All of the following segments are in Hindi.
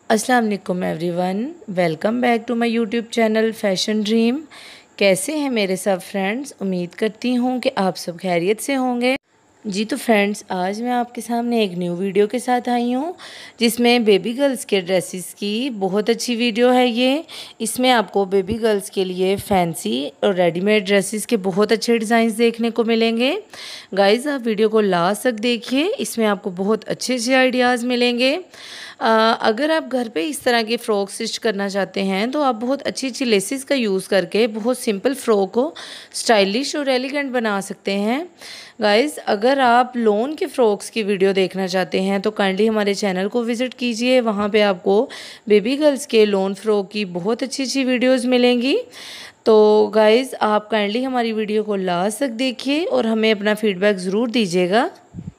अस्सलाम वालेकुम everyone, welcome back to my YouTube channel fashion dream. कैसे हैं मेरे सब फ्रेंड्स? उम्मीद करती हूँ कि आप सब खैरियत से होंगे। जी तो फ्रेंड्स, आज मैं आपके सामने एक न्यू वीडियो के साथ आई हूँ जिसमें बेबी गर्ल्स के ड्रेसेस की बहुत अच्छी वीडियो है ये। इसमें आपको बेबी गर्ल्स के लिए फैंसी और रेडीमेड ड्रेसेस के बहुत अच्छे डिज़ाइंस देखने को मिलेंगे। गाइज़, आप वीडियो को लास्ट तक देखिए, इसमें आपको बहुत अच्छे अच्छे आइडियाज़ मिलेंगे। अगर आप घर पे इस तरह के फ़्रॉक स्टिच करना चाहते हैं तो आप बहुत अच्छी अच्छी लेसेस का यूज़ करके बहुत सिंपल फ़्रॉक को स्टाइलिश और एलिगेंट बना सकते हैं। गाइज़, अगर आप लॉन के फ़्रॉक्स की वीडियो देखना चाहते हैं तो काइंडली हमारे चैनल को विज़िट कीजिए। वहाँ पे आपको बेबी गर्ल्स के लॉन फ़्रॉक की बहुत अच्छी अच्छी वीडियोज़ मिलेंगी। तो गाइज़, आप काइंडली हमारी वीडियो को लास्ट तक देखिए और हमें अपना फ़ीडबैक ज़रूर दीजिएगा।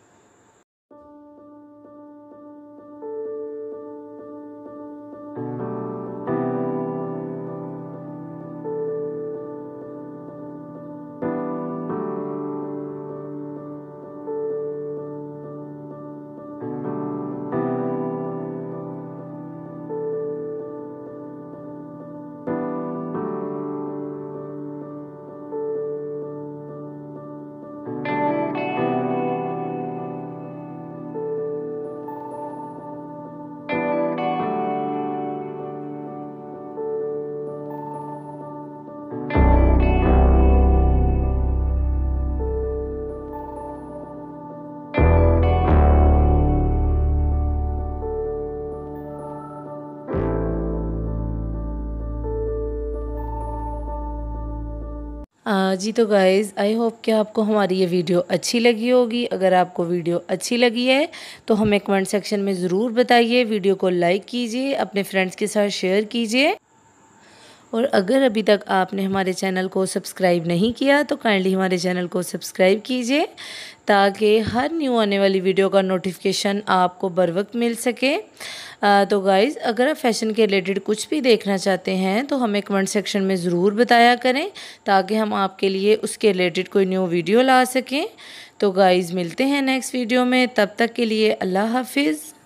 जी तो गाइज़, आई होप कि आपको हमारी ये वीडियो अच्छी लगी होगी। अगर आपको वीडियो अच्छी लगी है तो हमें कमेंट सेक्शन में ज़रूर बताइए। वीडियो को लाइक कीजिए, अपने फ्रेंड्स के साथ शेयर कीजिए। और अगर अभी तक आपने हमारे चैनल को सब्सक्राइब नहीं किया तो काइंडली हमारे चैनल को सब्सक्राइब कीजिए ताकि हर न्यू आने वाली वीडियो का नोटिफिकेशन आपको बर वक्त मिल सके। तो गाइज़, अगर आप फैशन के रिलेटेड कुछ भी देखना चाहते हैं तो हमें कमेंट सेक्शन में ज़रूर बताया करें ताकि हम आपके लिए उसके रिलेटेड कोई न्यू वीडियो ला सकें। तो गाइज़, मिलते हैं नेक्स्ट वीडियो में, तब तक के लिए अल्लाह हाफिज़।